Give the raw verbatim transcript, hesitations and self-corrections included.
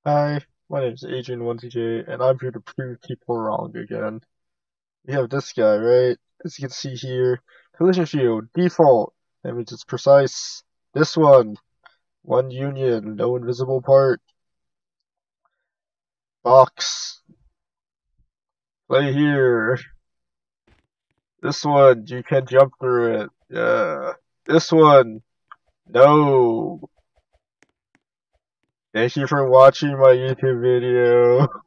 Hi, my name is Adrian one T J, and I'm here to prove people wrong again. We have this guy, right? As you can see here, collision shield, default, that means it's precise. This one, one union, no invisible part. Box, play here. This one, you can jump through it. Yeah. This one, no. Thank you for watching my YouTube video.